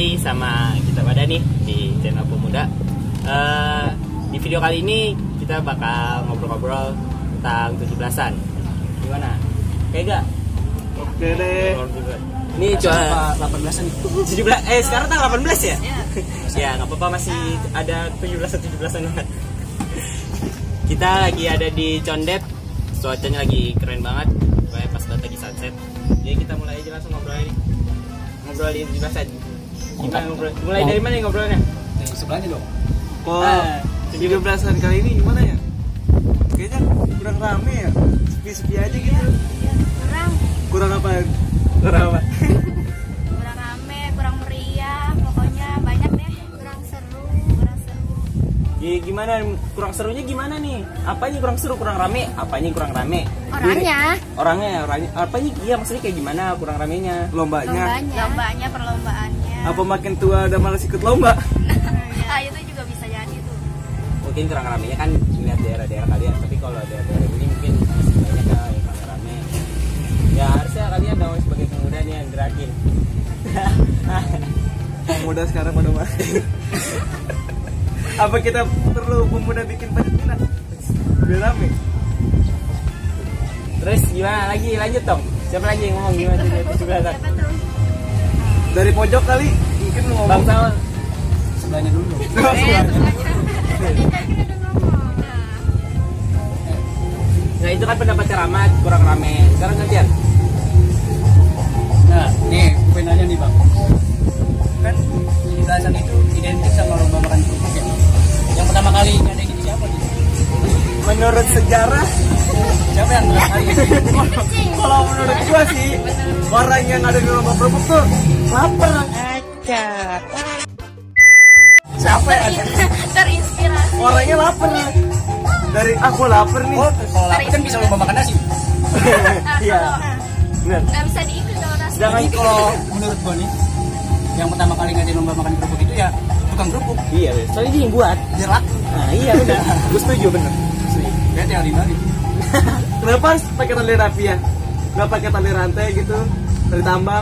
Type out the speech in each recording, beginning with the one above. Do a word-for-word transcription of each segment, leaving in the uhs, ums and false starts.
lagi sama kita pada nih di channel Pemuda. Uh, di video kali ini kita bakal ngobrol-ngobrol tentang tujuh belasan. Gimana? Kayak gak? Oke deh. Ini cuma delapan belasan tujuh belas. Eh sekarang tanggal delapan belas ya? Ya nggak apa-apa, masih ada tujuh belasan tujuh belasan banget. Kita lagi ada di Condet. Cuacanya lagi keren banget. Kayak pas banget lagi sunset. Jadi kita mulai aja langsung ngobrol ini. Ngobrol di tujuh belasan. Gimana ngobrol? Mulai dari mana nih ngobrolnya? Nih sebelahnya dong. Kok tujuh belasan kali ini gimana ya? Kayaknya kurang rame ya. Sepi-sepi aja gitu. Ya, kurang Kurang apa? Kurang apa? kurang rame, kurang meriah, pokoknya banyak deh, kurang seru, kurang seru. Ya, gimana kurang serunya gimana nih? Apanya kurang seru, kurang rame? Apanya kurang rame? Orangnya, Orangnya, orangnya. Apanya? Iya maksudnya kayak gimana kurang ramenya? Lombanya. lombanya, lombanya, perlombaannya. Apa makin tua udah malas ikut lomba? Ah, itu juga bisa jadi tuh. Mungkin kurang ramenya kan lihat daerah-daerah kalian, tapi kalau daerah-daerah ini mungkin masih banyak ya yang rame-rame. Ya harusnya kalian dong sebagai pemuda nih yang gerakin. Pemuda sekarang pada mati. Apa kita perlu pemuda bikin pajak minat? Biar rame. Terus gimana lagi? Lanjut dong. Siapa lagi yang ngomong gimana tuh tujuh belasan? Siapa tuh? Dari pojok kali mungkin mau Bang ngomong. Sal. Sebelahnya dulu. Eh, sebelahnya. Tadi kan udah ngomong. Nah, Nah itu kan pendapatnya Rahmat, kurang rame. Sekarang gantian. Nah, nih gue nanya nih bang, kan tujuh belasan itu identik sama lomba makan kerupuk ya. Yang pertama kali ada ini siapa nih? Menurut sejarah, Siapa yang pertama kali? kalau menurut gua sih orang yang ada di lomba kerupuk tuh lapar. Siapa yang ada? terinspirasi. Orangnya lapar. Dari aku lapar nih. Oh, kalau lapar kan bisa lomba makan nasi. Nah, Iya. kalau Benar. nggak bisa diikut kalau nasi. Sedangkan Jadi kalau menurut gue nih, yang pertama kali ngadain lomba makan kerupuk itu ya tukang kerupuk. Iya, soalnya dia yang buat. Biar laku. Nah iya udah. Gue setuju bener. Setuju. Berarti yang lima nih. Kenapa harus pakai tali rapi ya? Nggak pakai tali rantai gitu, tali tambang?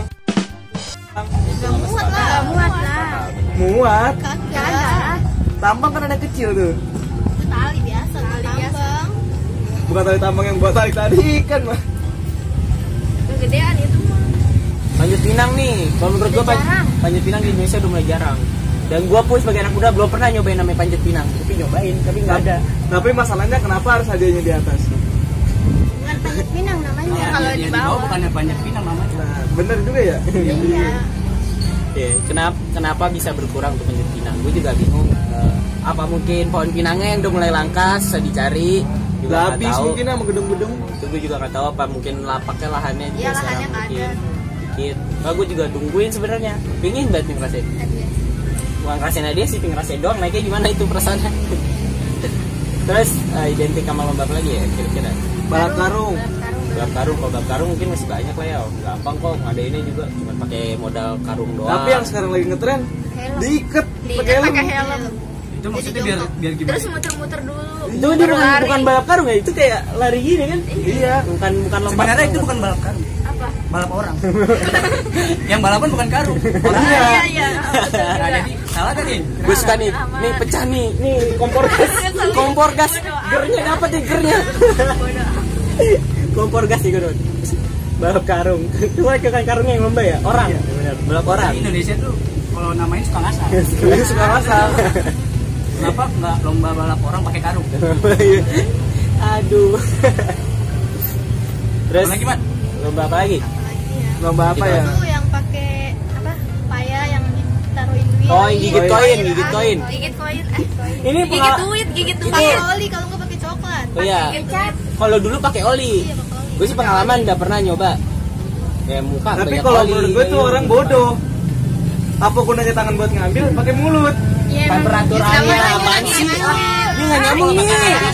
Nggak muat lah. Nggak muat lah. Muat. Kagak. Tambang kan ada kecil tuh. Itu tali biasa, tali biasa. Bukan tali tambang yang buat tarik tadi ikan mah. Kegedean itu mah. Panjat pinang nih. Kalau menurut gue Udah jarang. panjat pinang di Indonesia udah mulai jarang. Dan gue pun sebagai anak muda belum pernah nyobain namanya panjat pinang. Tapi nyobain, tapi nggak ada. Tapi masalahnya kenapa harus hadiahnya di atas? Bukan panjat pinang namanya. Nah, Kalau yang di di bawah bawah. bukannya banyak pinang namanya. Nah, bener juga ya. Iya. Iya. Kenapa kenapa bisa berkurang untuk panjat pinang? Gue juga bingung. Eh, apa mungkin pohon pinangnya yang udah mulai langka, susah dicari? Juga Udah nggak habis tahu. mungkin sama gedung-gedung. Itu gue juga nggak tahu apa mungkin lapaknya lahannya juga Iya, sekarang lahannya nggak mungkin ada. dikit. Nah, gue juga tungguin sebenarnya. Pingin banget nih ngerasain. Bukan ngerasain dia sih, pengen ngerasain doang. Naiknya gimana itu perasaannya? Terus eh, identik sama lomba apa lagi ya kira-kira? Balap karung. Balap karung, kalau balap karung mungkin masih banyak lah ya. Gampang kok ngadainnya juga, cuma pakai modal karung doang. Tapi yang sekarang lagi ngetren Helm. diikat Diikat pakai helm. pakai helm. Itu maksudnya biar biar gimana? Terus muter-muter dulu. itu dia bukan, Lari. bukan balap karung ya, itu kayak lari gini kan? Iya. Bukan bukan lomba. Sebenarnya itu bukan balap karung, Apa? balap orang. Yang balapan bukan karung, Ah, orangnya. iya iya. Betul Nah, juga. jadi salah tadi. Gue suka nih, nih pecah nih, nih kompor gas, kompor gas, gernya dapat nih gernya. Kompor gas sih gue dong. Balap karung, itu kan karungnya yang lomba ya, orang. Benar, balap orang. Di Indonesia tuh kalau namain suka ngasal. Ini suka asal. Kenapa nggak lomba balap orang pakai karung? Aduh. Terus Lagi Mat? lomba apa lagi? Apalagi ya? Lomba apa ya? Itu yang pakai apa? Paya yang ditaruhin duit. Oh, yang gigit Iya, koin, iya. gigit koin. Gigit koin. Eh, koin. Ini Gigit pengal- duit, gigit duit. Ini- Pakai oli kalau nggak pakai coklat. Oh iya. Pakai kecap. Kalau dulu pakai oli. Iya, pakai oli. Gue sih pengalaman nggak pernah nyoba. Kayak muka Tapi banyak kalau oli. menurut gue tuh orang bodoh. Apa gunanya tangan buat ngambil pakai mulut? Iya, Kan emang. peraturannya Sama aja apaan lagi sih? ngambil. Ini nggak nyambung nih.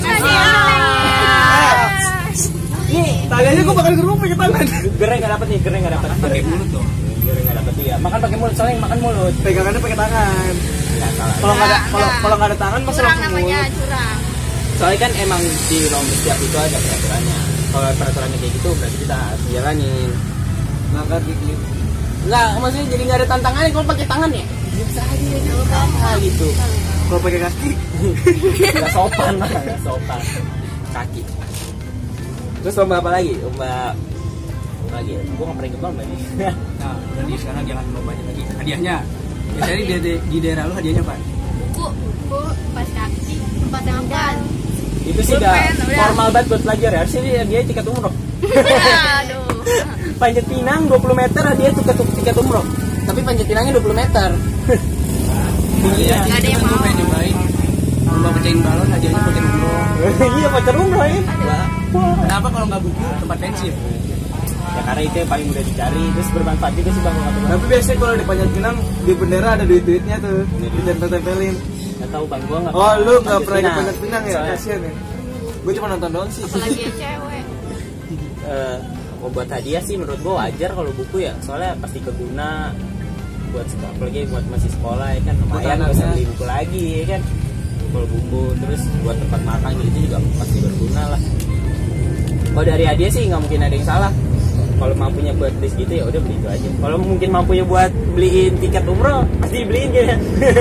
Nih, tadi aja gue bakal gerupin ke tangan. Gereng nggak dapet nih, gereng nggak dapet. Pakai mulut dong. Gereng nggak dapet ya. Makan pakai mulut, soalnya yang makan mulut. Pegangannya pakai tangan. Nggak salah. Kalau nggak ada Nggak, kalau nggak. kalau nggak ada tangan masa Curang langsung namanya, mulut. curang. Soalnya kan emang di lomba setiap itu ada peraturannya. Kalau peraturannya kayak gitu berarti kita harus jalanin. Ngangkat dikit. Enggak, maksudnya jadi nggak ada tantangannya kalau pakai tangan ya. Biasa aja ya, gitu. Kalau pakai kaki, Nggak sopan lah, nggak sopan. Kaki. Terus lomba apa lagi? Lomba lomba lagi. Gue nggak pernah ikut lomba nih. Nah, berarti sekarang jangan lomba lagi. Hadiahnya. Biasanya di, di, di daerah lu hadiahnya apa? buku buku pas kaki tempat yang dan Itu sih udah formal banget buat pelajar ya. Harusnya dia, dia tiket umroh. aduh Panjat pinang dua puluh meter dia tiket tiket umroh. Tapi panjat pinangnya dua puluh meter. Iya, Nggak ada yang gue mau. pengen nyobain lomba pecahin balon hadiahnya pecahin umroh. Iya, pacar umroh ya. Kenapa kalau nggak buku tempat pensil? Ya karena itu yang paling mudah dicari, terus bermanfaat juga sih bang. tapi biasanya kalau di Panjat Pinang di bendera ada duit-duitnya tuh, ditempel-tempelin. Nggak tahu bang, gua nggak. Oh, lu nggak Panjat pernah di Pinang. Panjat Pinang ya? Soalnya, Kasian ya. Gue cuma nonton doang sih. apalagi yang cewek eh, mau buat hadiah sih menurut gua wajar kalau buku ya, soalnya pasti keguna buat sekolah, apalagi buat masih sekolah ya kan, lumayan Buat nggak usah anaknya. beli buku lagi ya kan. Kalau buku terus buat tempat makan gitu juga pasti berguna lah. Kalau dari hadiah sih nggak mungkin ada yang salah. Kalau mampunya buat beli gitu ya udah beli itu aja. Kalau mungkin mampunya buat beliin tiket umroh pasti beliin gitu.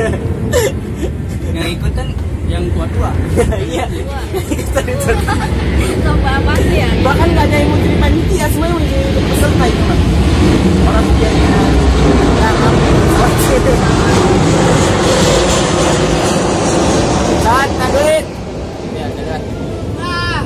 Yang ikut kan yang tua-tua. Iya. lomba apa sih ya Bahkan nggak ada yang mau jadi panitia, semuanya mau jadi ikut peserta itu mah. Orang tuanya nggak ngambil. Saat duit. Ya, dekat. ah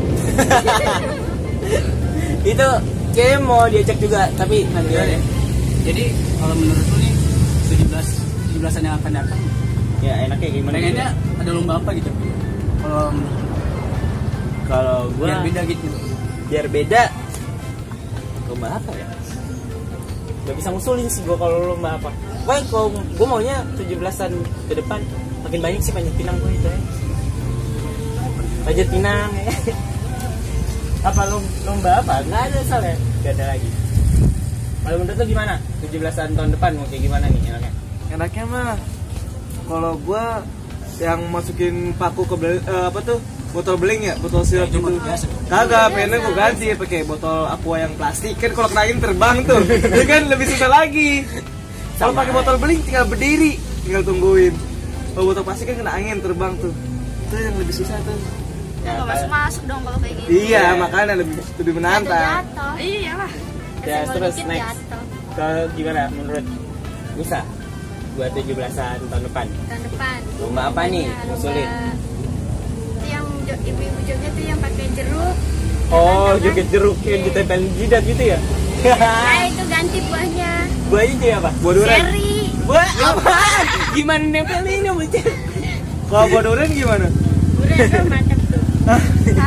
Itu kayaknya mau diajak juga, tapi nanti Iya, aja. ya. Jadi kalau menurut lu nih tujuh belas tujuh belasan yang akan datang, Ya enaknya gimana? pengennya ada lomba apa gitu? Kalau Kalau gua biar beda gitu. biar beda lomba apa ya? Gak bisa ngusulin sih gua kalau lomba apa. Wah, kalau gua maunya tujuh belasan ke depan makin banyak sih panjat pinang gua itu ya. Panjat pinang ya. Apa lom- lomba apa? Nggak ada soalnya. Nggak ada lagi. Kalau menurut lu gimana? tujuh belasan tahun depan mau kayak gimana nih enaknya? Enaknya mah kalau gua yang masukin paku ke bel- eh, apa tuh? Botol beling ya, botol sirup Itu gitu. mah biasa. Kagak, pengennya gua ganti pakai botol aqua yang plastik kan kalau kena angin terbang tuh. Ini kan lebih susah lagi. Kalau Sama pakai botol beling tinggal berdiri, tinggal tungguin. Kalau botol plastik kan kena angin terbang tuh. Itu yang lebih susah tuh. Ya, nggak masuk masuk dong kalau kayak gitu Iya, Iya. makanya lebih lebih menantang. jatuh iya lah Ya, Kesenggol terus dikit next. jatuh Kalau gimana menurut bisa buat tujuh belasan tahun depan? tahun depan Lomba apa nih? Iya, lomba- Usulin. itu yang jo- ibu-ibu joget tuh yang pakai jeruk Oh, Jangan-jangan. joget jeruk yang ditempelin jidat gitu ya? nah itu ganti buahnya Buahnya jadi apa? Buah durian. cherry Buah apa? Gimana nempelinnya bocah? Kalau buah durian gimana? durian tuh mantap tuh ah,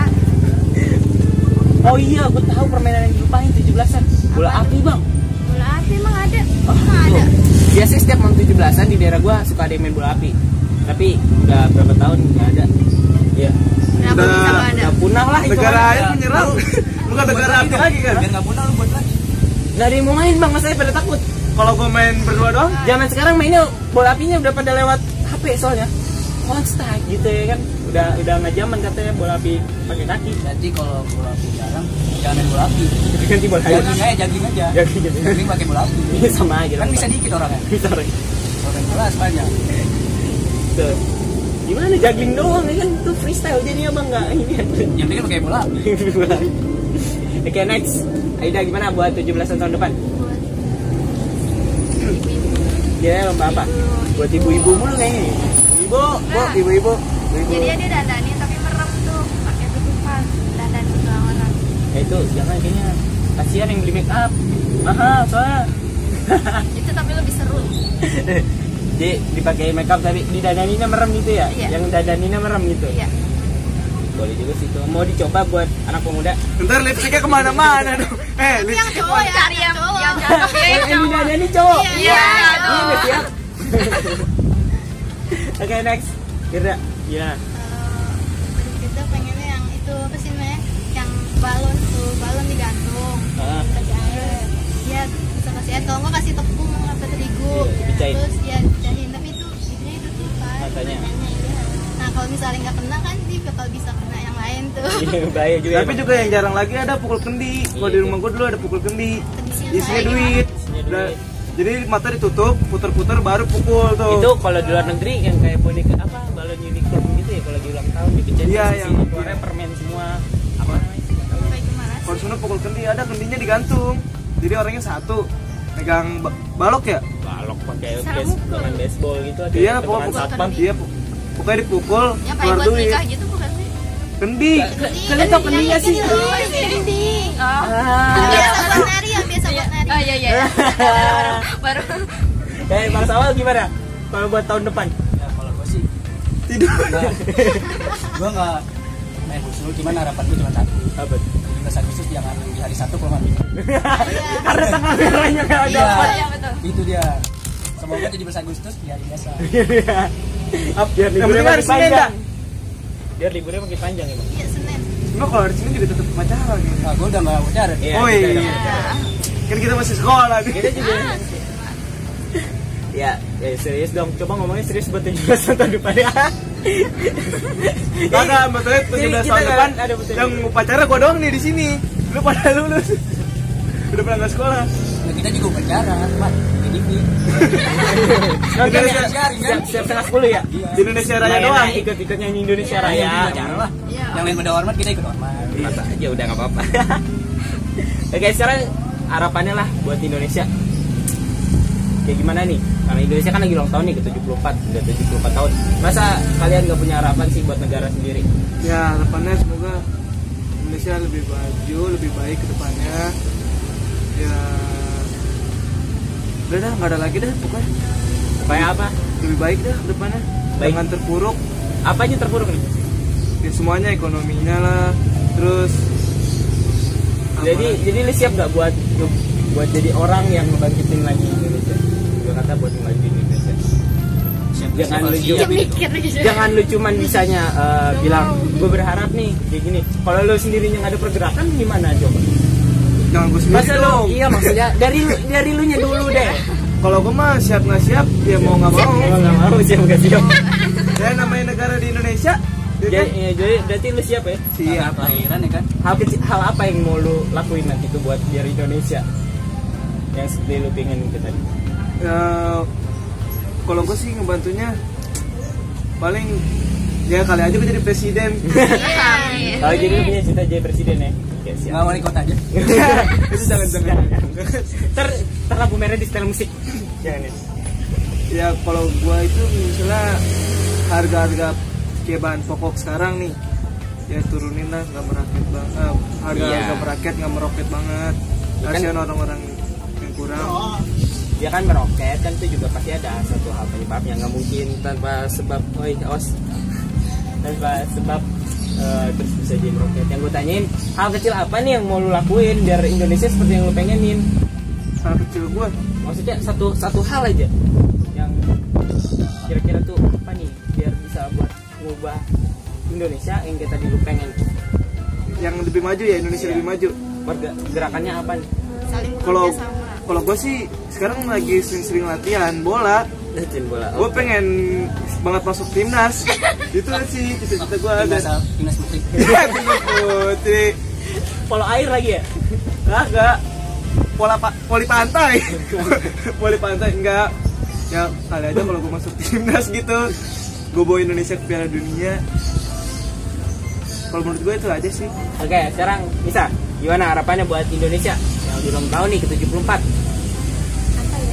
Oh iya, aku tahu permainan yang dilupain tujuh belasan. Bola Apa? api bang. bola api emang ada Oh, emang ada biasanya setiap malam tujuh belasan di daerah gua suka ada yang main bola api. Tapi udah berapa tahun nggak ada. Iya. kenapa Udah- bisa nggak ada Udah punah lah itu. Negara mah. air menyerang. Bukan negara api lagi kan? Biar nggak punah lu buat lagi. Nggak ada yang mau main bang, masanya pada takut. Kalau gua main berdua doang, Zaman sekarang mainnya bola apinya udah pada lewat H P soalnya. Konstan gitu ya kan. Udah udah nggak zaman katanya bola api pakai kaki. Nanti kalau bola api jarang, jangan main bola api. Ganti bola api. Jogging aja, jogging aja. Jogging gitu. Jogging pakai bola api. Ini sama aja. Kan lah, bisa Pak. dikit orangnya. Bisa Ray. Kalau main bola banyak. Tuh. Gimana juggling doang ya kan itu freestyle jadinya bang nggak ini aja. Yang penting pakai bola api. Oke next, Aida gimana buat tujuh belasan tahun depan? buat ibu-ibu Kira lomba apa? Buat ibu-ibu mulu kayaknya. Ibu, bu, Nah. ibu-ibu. ibu. jadi dia dandanin tapi merem tuh pakai tutupan dandanin ke orang Ya itu jangan kayaknya kasihan yang beli make up. Mahal soalnya. itu tapi lebih seru Jadi dipakai make up tapi didadaninnya merem gitu ya? Iya. Yang dadaninnya merem gitu. iya Boleh juga sih itu. Mau dicoba buat anak pemuda? ntar lipstiknya kemana-mana dong. Eh, yang lipstik cowok ya cari yang cowok yang cakep ya Eh, yang yang cowok didadanin cowok. Iya, iya, Iya, dong. udah siap. Oke next, Kira. Ya. Terus kita pengennya yang itu apa sih namanya yang balon tuh balon digantung Ah. kasih air iya bisa kasih air kalau nggak kasih tepung atau terigu Iya, dipicahin. terus ya dipicahin tapi itu itunya itu tuh kan Matanya. iya. nah kalau misalnya nggak kena kan sih bakal bisa kena yang lain tuh Iya, bahaya juga. Tapi emang. juga yang jarang lagi ada pukul kendi. Kalau Iya, di itu. rumah gua dulu ada pukul kendi. kedisinya isinya duit. Isinya Udah, duit. jadi mata ditutup, puter-puter baru pukul tuh. Itu kalau di luar negeri yang kayak boneka apa balon unicorn gitu ya, kalau lagi ulang tahun dipencet Iya, di yang- sini keluarnya permen semua. Apa namanya? Kayak gimana sih? Kalau sana pukul kendi ada kendinya digantung. Jadi orangnya satu megang ba- balok ya. Balok pakai Cara base, mukul. dengan baseball gitu ada. Iya, tebakan pokoknya satpam. Iya, pu- pokoknya dipukul Yang kayak keluar buat duit. nikah gitu bukan sih? Kendi. Kalian tau kendinya sih? Kendi. Oh. Ah. Yang biasa buat nari, yang biasa buat nari. Oh iya iya. Baru. Eh, Bang Sawal gimana? Kalau buat tahun depan? Ya kalau gue sih Tidur. nggak, gue nggak main usul, cuman harapan gue cuma satu. Apa? tujuh belas Agustus jangan di hari Sabtu kalau mandi. Karena tanggal merahnya nggak ada. Iya, Iya, betul. itu dia. Semoga tujuh belas Agustus di hari biasa. Up, biar Yang liburnya penting makin hari Senin panjang. Biar liburnya makin panjang ya, Bang. Iya, Senin. Cuma kalau hari Senin juga tetap pacaran gitu. Nah, gue udah nggak udah. Iya, Oh kita iya. udah- Ya. Kan kita masih sekolah nih. Kita juga. Ya, ya serius dong. Coba ngomongnya serius buat tujuh belas tahun depan ya. Kagak, betulnya tujuh belas Kita tahun nggak depan ada betul. yang upacara gua doang nih di sini. Lu pada lulus. Udah pernah nggak sekolah. Ya, kita juga pacaran, Mat. Jadi Nonton ya? Siap, siap, Siap, siap setengah sepuluh ya? Di Indonesia Raya Lumayan doang. lah, ikut-ikut nyanyi Indonesia Iya. Raya. pacaran lah. Iya. Yang lain pada hormat kita ikut hormat. Masa aja udah nggak apa-apa. Oke, sekarang harapannya lah buat Indonesia. Kayak gimana nih? Karena Indonesia kan lagi ulang tahun nih ke tujuh puluh empat, udah tujuh puluh empat tahun. Masa kalian nggak punya harapan sih buat negara sendiri? Ya, harapannya semoga Indonesia lebih maju, lebih baik ke depannya. Ya, udah dah, nggak ada lagi dah pokoknya. Supaya apa? Lebih baik dah ke depannya. Baik. Jangan terpuruk. Apa aja terpuruk nih? Ya, semuanya ekonominya lah. Terus apa Jadi lagi? jadi lu siap nggak buat buat jadi orang yang ngebangkitin lagi Indonesia? Gue kata buat ngebajuin Indonesia. Siap, Jangan siap, lu siap, juga- gitu. Mikir gitu. Jangan lu cuman bisanya eh, bilang gue berharap nih kayak gini. Kalau lu sendirinya nggak ada pergerakan gimana coba? Jangan gue sendiri Masa lu dong. iya maksudnya dari lu dari lu nya dulu deh. Kalau gue mah siap nggak siap, ya mau nggak mau. Oh, nggak mau siap nggak siap. Ya namanya negara di Indonesia. Ya kan? Jadi, ya, jadi berarti lu siap ya? Siap. Kelahiran ya kan. Hal kecil, hal apa yang mau lu lakuin nanti tuh buat biar Indonesia yang seperti lu pengen gitu tadi? Ya, kalau gue sih ngebantunya paling ya kali aja gue jadi presiden. Iya. Kalau jadi lu punya cita jadi presiden ya? Oke, siap. Nggak wali kota aja. Itu jangan jangan. Ter, ter lampu merah di setel musik. Jangan ya. Ya kalau gue itu misalnya harga-harga kayak bahan pokok sekarang nih, ya turunin lah, nggak merakit banget. Eh, harga Iya. harga merakit nggak meroket banget. Kan- Kasihan orang-orang yang kurang. Dia kan meroket kan itu juga pasti ada satu hal penyebabnya, nggak mungkin tanpa sebab. Oi, awas. Tanpa sebab eh, terus bisa jadi meroket. Yang gue tanyain, hal kecil apa nih yang mau lu lakuin biar Indonesia seperti yang lu pengenin? Hal kecil gue, Maksudnya satu satu hal aja yang kira-kira tuh apa nih biar bisa buat ngubah Indonesia yang kita tadi lu pengen. yang lebih maju ya Indonesia Iya. lebih maju. Perga- Gerakannya apa nih? Saling Kalau bekerja sama. kalau gue sih sekarang lagi sering-sering latihan bola. Latihan bola. Gue pengen banget masuk timnas. Itu sih cita-cita gue ada. Timnas timnas putri. Timnas putri. Polo air lagi ya? Kagak. Pola pa poli pantai. Poli pantai enggak. Ya kali aja kalau gue masuk timnas gitu. Gue bawa Indonesia ke Piala Dunia. Kalau menurut gue itu aja sih. Oke, sekarang bisa gimana harapannya buat Indonesia yang ulang tahun nih ke tujuh puluh empat? Apa ya?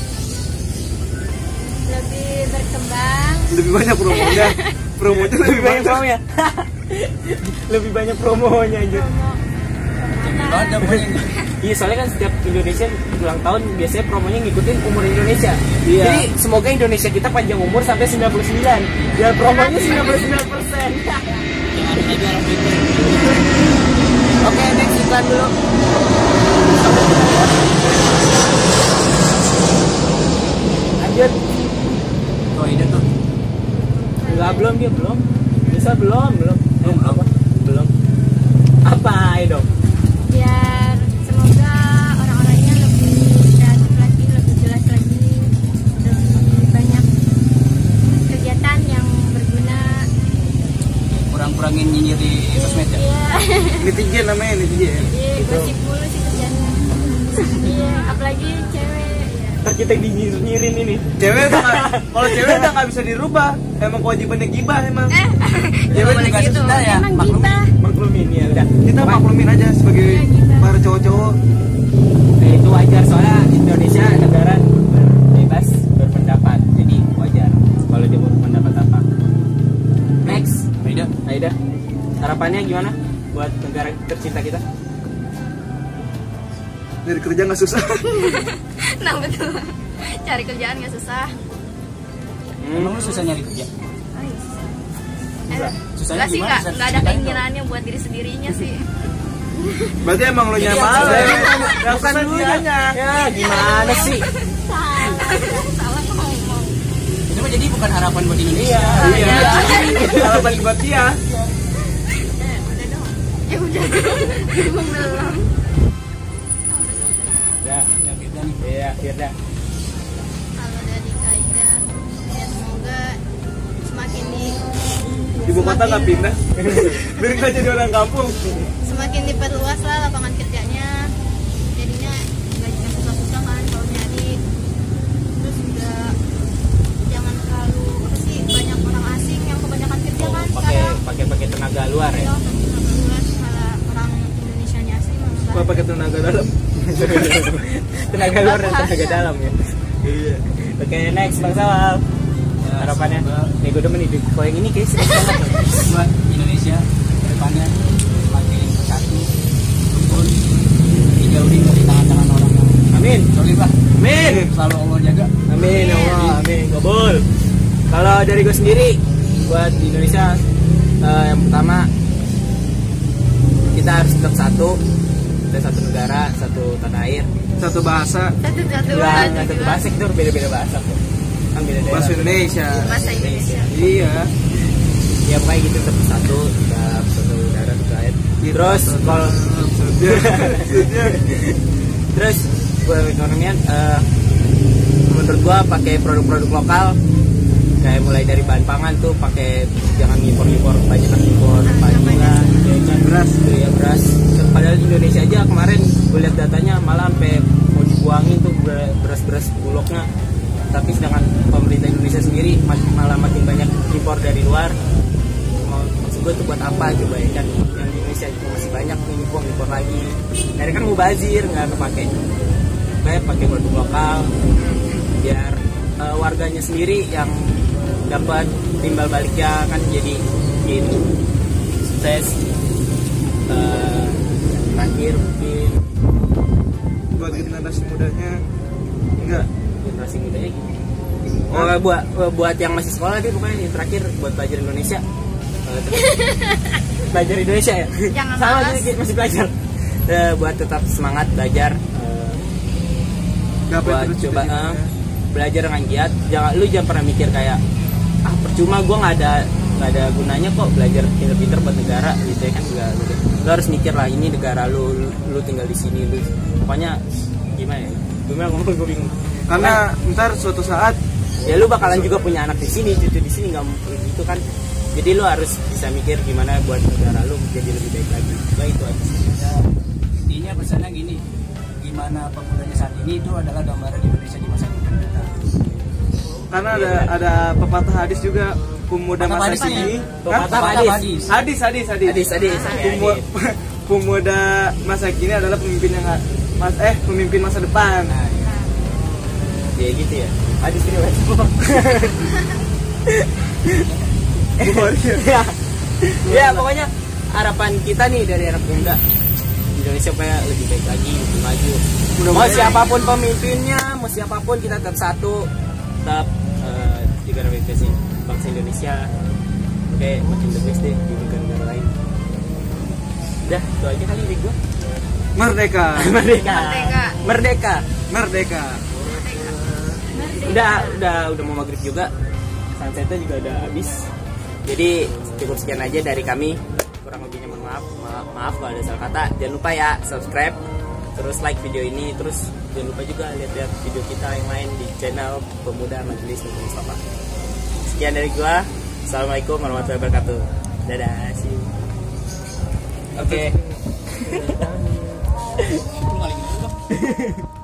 Lebih berkembang. Lebih banyak promonya. Promonya lebih banyak. promonya. Lebih banyak promonya aja. Promo. Nggak ada pokoknya. Iya, soalnya kan setiap Indonesia ulang tahun biasanya promonya ngikutin umur Indonesia. Iya. Jadi semoga Indonesia kita panjang umur sampai sembilan puluh sembilan. Ya promonya sembilan puluh sembilan persen. Ini biar orang pintar. Oke, next iklan dulu. Lanjut. Oh ide tuh. Enggak, belum dia belum. Bisa belum, belum. Belum, belum. Apa? Belum. Apa, ayo dong. Biar semoga orang-orangnya lebih kreatif lagi, lebih jelas lagi, lebih banyak kegiatan yang berguna. Kurang-kurangin nyinyir di sosmed ya. Iya. Netizen namanya netizen. Iya, Itu. gosip mulu sih kerjanya. Iya, apalagi cewek. Iya. Ntar kita dinyirin ini. Cewek tuh nggak- kalau cewek udah nggak bisa dirubah, emang kewajibannya gibah emang. Eh, Cewek boleh juga gitu. sudah ya. emang maklum. kita. Maklumin ya udah. Kita maklumin aja sebagai Iya, gitu. para cowok-cowok. Nah, itu wajar soalnya Indonesia negara bebas berpendapat, jadi wajar kalau dia berpendapat apa. Next, Aida. Aida, harapannya gimana buat negara tercinta kita? Dari kerja nggak susah. Nah betul. Cari kerjaan nggak susah. Emang lu susah nyari kerja? Oh, iya, susah. Susah. Susahnya Enggak sih, gimana? nggak Susah- nggak ada ceritain dong. keinginannya buat diri sendirinya sih. Berarti emang lo Jadi nya yang males. susah- Yang susah dianya. Ya gimana sih? Salah, salah ngomong. Itu mah jadi bukan harapan buat Indonesia. Iya. Harapan buat dia. Eh, udah dong. Eh, udah dong. Belum belum. Ya, Ya, Firda nih. iya, Firda. Kalau dari Kaida, ya semoga semakin di Ibu kota nggak pindah. Biar nggak jadi orang kampung. semakin diperluas lah lapangan kerjanya. Jadinya nggak nggak susah-susah kan kalau nyari. Terus juga jangan terlalu apa sih banyak orang asing yang kebanyakan kerja kan Pakai sekarang. pakai pakai tenaga luar ya. Ya, luas malah orang Indonesianya asli malah Gua pakai tenaga dalam. Tenaga luar dan tenaga dalam ya. Iya. Oke, next Bang Sawal. Ya, Harapannya, semoga nih gue demen nih, kalau yang ini kayak serius banget. buat Indonesia ke depannya semakin bersatu, rukun, dijauhin dari tangan-tangan orang yang Amin, zolim lah. amin, Selalu Allah jaga. amin, ya Allah, amin, kabul. Kalau dari gue sendiri, buat di Indonesia, eh, yang pertama kita harus tetap satu, kita satu negara, satu tanah air. Satu bahasa. satu-satu Ya, nggak satu bahasa, kita berbeda-beda bahasa kok. Kan beda daerah. Bahasa Indonesia. bahasa Indonesia. Iya. Ya pokoknya gitu tetap satu, tetap satu negara, satu air. Terus kalau terus buat ekonomian, eh, menurut gua pakai produk-produk lokal, kayak mulai dari bahan pangan tuh pakai jangan impor-impor, banyak impor padi lah, ya kan, beras, tuh ya beras. Padahal di Indonesia aja kemarin gue lihat datanya malah sampai mau dibuangin tuh beras-beras bulognya. Tapi sedangkan pemerintah Indonesia sendiri malah makin banyak impor dari luar. Maksud gue tuh buat apa coba ya kan, yang di Indonesia itu masih banyak nih impor impor lagi. Dari kan mau bazir nggak kepake. Kayak pakai produk lokal biar uh, warganya sendiri yang dapat timbal baliknya kan, jadi gitu. Sukses. Uh, terakhir mungkin Buat generasi mudanya enggak. generasi mudanya gitu. Oh, buat buat yang masih sekolah deh pokoknya yang terakhir buat belajar Indonesia. Uh, belajar Indonesia ya. Jangan Sama malas. sih masih belajar. Uh, buat tetap semangat belajar. Uh, Gapai buat terus coba cita-citanya. uh, belajar dengan giat. Jangan lu jangan pernah mikir kayak ah percuma gue nggak ada nggak ada gunanya kok belajar pinter-pinter buat negara gitu ya kan, enggak gitu. Lu harus mikir lah ini negara lu, lu, lu tinggal di sini lu. Pokoknya gimana ya? Gimana ngomong gue bingung. Karena ntar suatu saat Ya lu bakalan juga punya anak di sini, cucu di sini, nggak mungkin gitu kan. Jadi lu harus bisa mikir gimana buat negara lu jadi lebih baik lagi. Nah itu aja. Ya, intinya pesannya gini, gimana pemudanya saat ini itu adalah gambaran Indonesia di masa depan kita. karena ada ada pepatah hadis juga, pemuda Pepatah masa hadis kini. ya? Hah? Pepatah Hadis. hadis. Hadis, hadis, hadis. Hadis, hadis, Pemu- pemuda masa kini adalah pemimpin yang mas eh pemimpin masa depan. Nah, ya. Ya gitu ya. Hadis ini wes. ya. Ya pokoknya harapan kita nih dari anak muda Indonesia supaya lebih baik lagi, lebih maju. Mau siapapun pemimpinnya, mau siapapun kita tetap satu, tetap uh, juga representasi bangsa Indonesia. Oke, makin the best deh di negara-negara lain. Udah, itu aja kali dari gua. Merdeka. Merdeka. Merdeka. Merdeka. Merdeka. Udah, udah, udah mau maghrib juga. Sunsetnya juga udah habis. Jadi cukup sekian aja dari kami. Kurang lebihnya mohon maaf, maaf, maaf kalau ada salah kata. Jangan lupa ya subscribe, terus like video ini, terus jangan lupa juga lihat-lihat video kita yang lain di channel Pemuda Majelis Nurul Mustafa. Sekian dari gua. Assalamualaikum warahmatullahi wabarakatuh. Dadah, see you. Oke. Lu nggak lagi gitu. Bye.